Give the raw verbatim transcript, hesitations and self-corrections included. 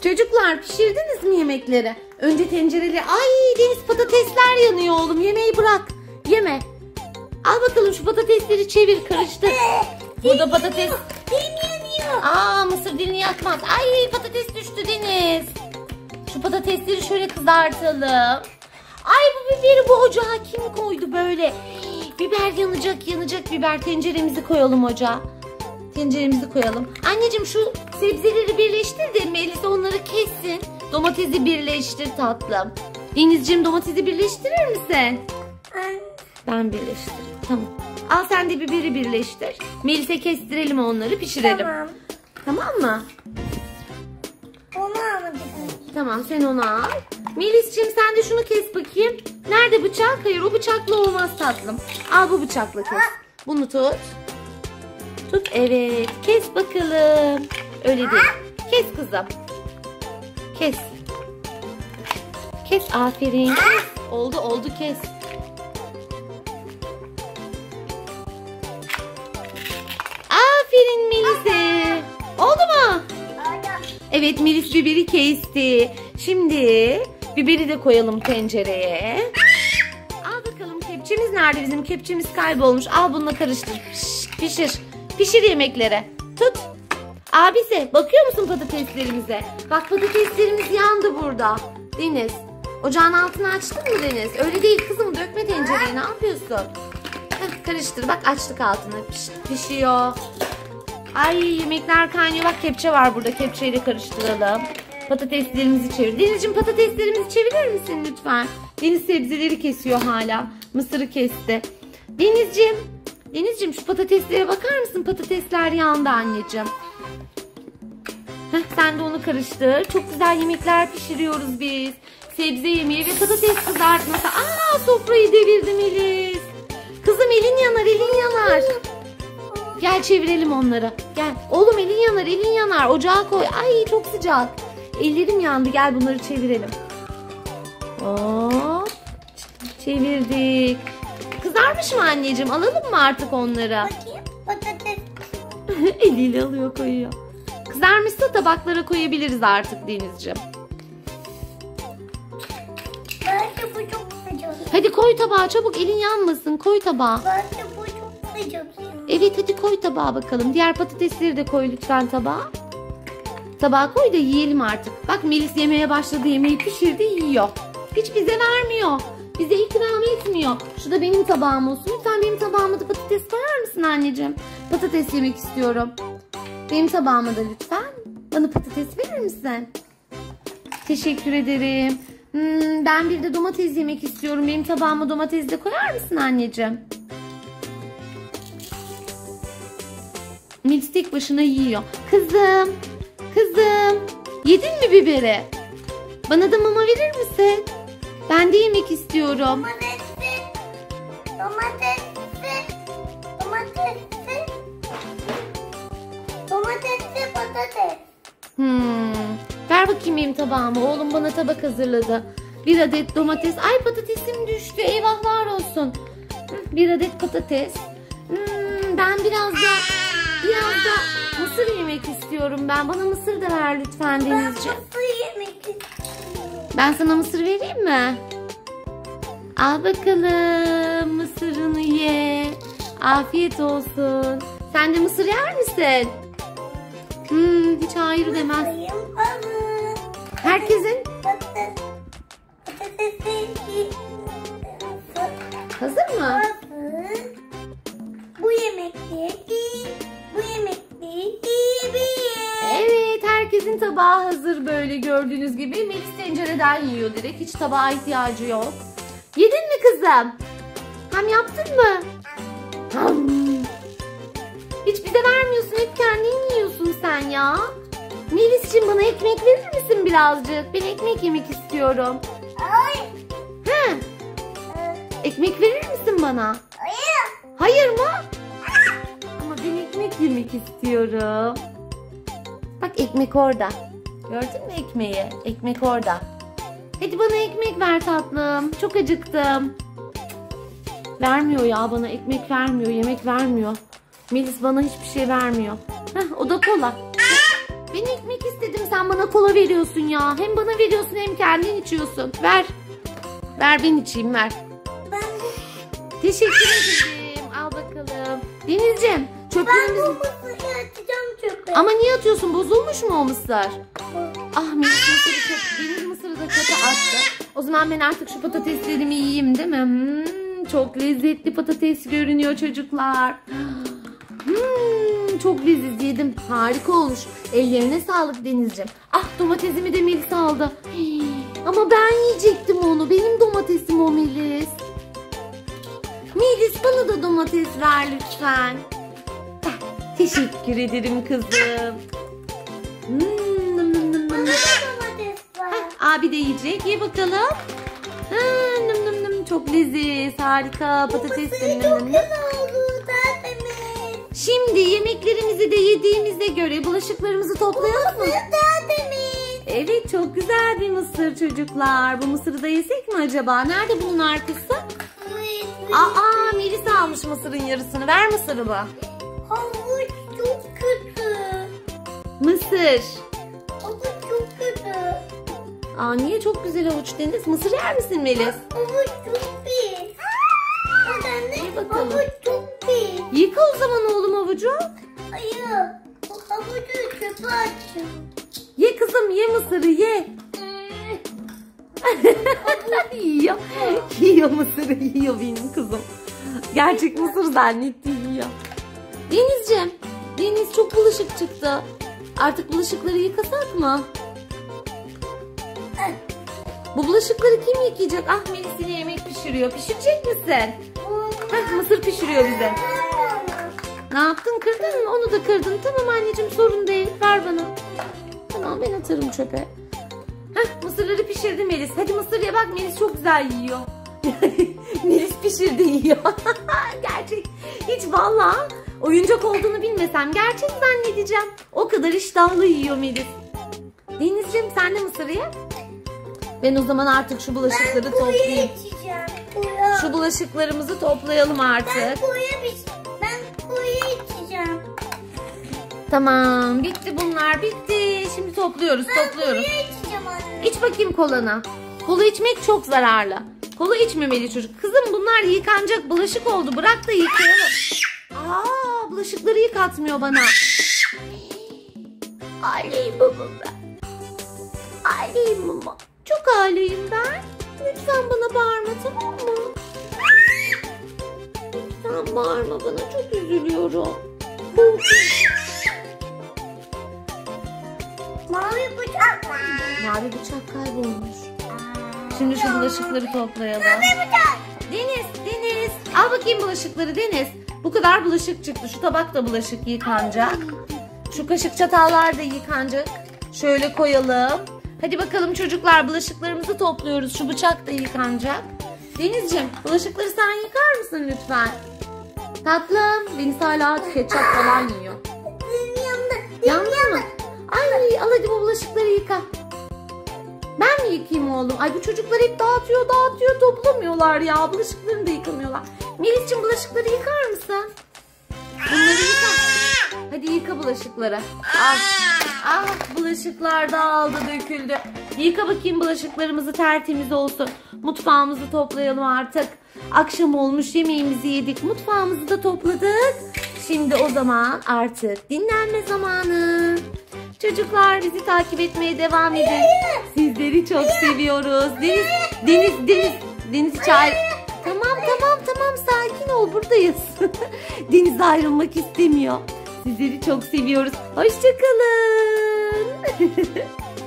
Çocuklar pişirdiniz mi yemekleri? Önce tencereli. Ay Deniz, patatesler yanıyor oğlum. Yemeği bırak. Yeme. Al bakalım şu patatesleri çevir, karıştır. Burada patates. Dilim yanıyor. Aa, mısır dilini yakmaz. Ay patates düştü Deniz. Şu patatesleri şöyle kızartalım. Ay bu biberi bu ocağa kim koydu böyle? Biber yanacak yanacak biber. Tenceremizi koyalım ocağa. Tenceremizi koyalım. Anneciğim şu sebzeleri birleştir de Melisa onları kessin. Domatesi birleştir tatlım. Denizciğim domatesi birleştirir misin? Ben birleştireyim. Tamam. Al sen de biberi birleştir. Melisa kestirelim onları, pişirelim. Tamam. Tamam mı? Onu almadım. Tamam sen onu al. Melis'ciğim sen de şunu kes bakayım. Nerede bıçak? Hayır o bıçakla olmaz tatlım. Al bu bıçakla kes. Bunu tut. Tut evet. Kes bakalım. Öyle değil. Kes kızım. Kes. Kes aferin. Kes. Oldu oldu kes. Aferin Melis'e. Oldu mu? Evet Melis biberi kesti. Şimdi biberi de koyalım tencereye. Al bakalım kepçemiz nerede? Bizim kepçemiz kaybolmuş. Al bununla karıştır. Pişir. Pişir, pişir yemekleri. Tut. Abisi bakıyor musun patateslerimize? Bak patateslerimiz yandı burada. Deniz. Ocağın altını açtın mı Deniz? Öyle değil kızım, dökme tencereye, ne yapıyorsun? Heh, karıştır bak, açtık altını. Piş, pişiyor. Ay yemekler kaynıyor. Bak kepçe var burada. Kepçeyle karıştıralım. Patateslerimizi çevir. Denizciğim patateslerimizi çevirir misin lütfen? Deniz sebzeleri kesiyor hala. Mısırı kesti. Denizciğim. Denizciğim şu patateslere bakar mısın? Patatesler yandı anneciğim. Heh, sen de onu karıştır. Çok güzel yemekler pişiriyoruz biz. Sebze yemeği ve patates kızartması. Aa, sofrayı devirdim Melis. Kızım elin yanar, elin yanar. Gel çevirelim onları. Gel. Oğlum elin yanar, elin yanar. Ocağa koy. Ay çok sıcak. Ellerim yandı. Gel bunları çevirelim. Hop. Çevirdik. Kızarmış mı anneciğim? Alalım mı artık onları? Bakayım. Patates. Eliyle alıyor, koyuyor. Kızarmışsa tabaklara koyabiliriz artık Denizciğim. Bence bu çok sıcak. Hadi koy tabağa çabuk, elin yanmasın. Koy tabağa. Bence bu çok sıcak. Evet hadi koy tabağa bakalım. Diğer patatesleri de koy lütfen tabağa. Tabağa koy da yiyelim artık. Bak Melis yemeye başladı. Yemeği pişirdi, yiyor. Hiç bize vermiyor. Bize ikram etmiyor. Şu da benim tabağım olsun. Lütfen benim tabağıma da patates koyar mısın anneciğim? Patates yemek istiyorum. Benim tabağıma da lütfen. Bana patates verir misin? Teşekkür ederim. Hmm, ben bir de domates yemek istiyorum. Benim tabağıma domates de koyar mısın anneciğim? Melis tek başına yiyor. Kızım, kızım, yedin mi biberi? Bana da mama verir misin? Ben de yemek istiyorum. Domatesli. Domatesli. Domatesli. Domatesli patates. Hmm. Ver bakayım benim tabağımı. Oğlum bana tabak hazırladı. Bir adet domates. Ay patatesim düştü. Eyvahlar olsun. Bir adet patates. Hmm, ben biraz da biraz da mısır yemek istiyorum ben. Bana mısır da ver lütfen Ben Denizciğim. mısır yemek istiyorum. Ben sana mısır vereyim mi? Al bakalım mısırını ye. Afiyet olsun. Sen de mısır yer misin? Hmm, hiç hayır demez. Mısırım hazır. Herkesin Patates. Patatesi hazır mı? hazır. Bu yemekleri bu yemekleri yiyebiliriz. Evet, herkesin tabağı hazır böyle gördüğünüz gibi. Melis tencereden yiyor direkt. Hiç tabağa ihtiyacı yok. Yedin mi kızım? Hem yaptın mı? Ham. Hiç bize vermiyorsun. Hep kendin yiyorsun sen ya. Melis'ciğim bana ekmek verir misin birazcık? Ben ekmek yemek istiyorum. Ay. He? Ekmek verir misin bana? Hayır. Hayır mı? Ama ben ekmek yemek istiyorum. Bak ekmek orada. Gördün mü ekmeği? Ekmek orada. Hadi bana ekmek ver tatlım. Çok acıktım. Vermiyor ya, bana ekmek vermiyor. Yemek vermiyor. Melis bana hiçbir şey vermiyor. Heh, o da kola. Ben ekmek istedim, sen bana kola veriyorsun ya. Hem bana veriyorsun hem kendin içiyorsun. Ver. Ver ben içeyim, ver. Ben de. Teşekkür ederim. Al bakalım. Denizciğim Ben çöplerimizi... bu mısırı atacağım çöpe. Ama niye atıyorsun? Bozulmuş mu o mısır? Ah, Melis mısırı kötü. Deniz mısırı da kötü attı. O zaman ben artık şu patateslerimi yiyeyim değil mi? Hmm, çok lezzetli patates görünüyor çocuklar. Hmm, çok leziz, yedim. Harika olmuş. Ellerine sağlık Denizciğim. Ah, domatesimi de Melis aldı. Hii, ama ben yiyecektim onu. Benim domatesim o Melis. Melis bana da domates ver lütfen. Ah, teşekkür ederim kızım. Hmm, nım nım nım nım. Bana da domates var. Heh, abi de yiyecek. Ye bakalım. Ha, nım nım nım. Çok leziz. Harika. Patates. Mısır Nım çok nım nım. güzel oldu tertemiz. Şimdi yemeklerimizi de yediğimize göre bulaşıklarımızı toplayalım mı? Mısır tertemiz. Evet, çok güzel bir mısır çocuklar. Bu mısırı da yesek mi acaba? Nerede bunun arkası? Evet, Aa, Melis almış mısırın yarısını. Ver mısırımı. havuç çok kötü. Mısır. Havuç çok kötü. Aa, niye çok güzel havuç Deniz? Mısır yer misin Melis? Havuç çok pis. Neden İyi de bakalım. havuç çok pis. Yıka o zaman oğlum havucu. Hayır. Bu havucu çöpe atacağım. Ye kızım, ye mısırı ye. yiyor. Yiyor mısırı, yiyor benim kızım. Gerçek mısır zannetti, yiyor. Denizciğim, Deniz çok bulaşık çıktı. Artık bulaşıkları yıkasak mı? Bu bulaşıkları kim yıkayacak? Ah, Melis yine yemek pişiriyor. Pişirecek misin? Heh, mısır pişiriyor bize. Ne yaptın? Kırdın mı? Onu da kırdın. Tamam anneciğim, sorun değil. Ver bana. Tamam, ben atarım çöpe. Heh, mısırları pişirdi Melis. Hadi mısır ye bak, Melis çok güzel yiyor. Melis pişirdi yiyor. Gerçek. Hiç vallahi oyuncak olduğunu bilmesem gerçek zannedeceğim. O kadar iştahlı yiyor Melis. Denizciğim sen de mısır ye. Ben o zaman artık şu bulaşıkları Ben koyu toplayayım. içeceğim. Koyu. Şu bulaşıklarımızı toplayalım Ben artık. koyu bir Ben koyu içeceğim. Tamam, bitti bunlar, bitti. Şimdi topluyoruz, Ben topluyoruz. koyu içeceğim anne. İç bakayım kolanı. Kola içmek çok zararlı. Kola içmemeli çocuk. Kızım bunlar yıkanacak bulaşık oldu. Bırak da yıkayalım. Aa, bulaşıkları yıkatmıyor bana. Aileyim baba ben. Aileyim baba. Çok aileyim ben. Lütfen bana bağırma, tamam mı? Lütfen bağırma bana. Çok üzülüyorum. Mavi bıçak var. Mavi bıçak kaybolmuş. Şimdi şu bulaşıkları toplayalım. Mavi bıçak. Deniz, Deniz. Al bakayım bulaşıkları Deniz. Bu kadar bulaşık çıktı. Şu tabak da bulaşık yıkanacak. Şu kaşık çatallar da yıkanacak. Şöyle koyalım. Hadi bakalım çocuklar, bulaşıklarımızı topluyoruz. Şu bıçak da yıkanacak. Denizciğim, bulaşıkları sen yıkar mısın lütfen? Tatlım, Deniz hala ketçap falan yiyor. Yandı. Yandı mı? Ay, al hadi bu bulaşıkları yıka. Ben mi yıkayayım oğlum? Ay, bu çocuklar hep dağıtıyor dağıtıyor, toplamıyorlar ya. Bulaşıklarını da yıkamıyorlar. Melis'ciğim, bulaşıkları yıkar mısın? Bunları yıka. Hadi yıka bulaşıkları. Al. Ah, bulaşıklar dağıldı, döküldü. Yıka bakayım bulaşıklarımızı, tertemiz olsun. Mutfağımızı toplayalım artık. Akşam olmuş, yemeğimizi yedik. Mutfağımızı da topladık. Şimdi o zaman artık dinlenme zamanı. Çocuklar, bizi takip etmeye devam edin. Sizleri çok seviyoruz. Deniz, Deniz, Deniz, Deniz çağır. Tamam, tamam, tamam. Sakin ol, buradayız. Deniz ayrılmak istemiyor. Sizleri çok seviyoruz. Hoşça kalın.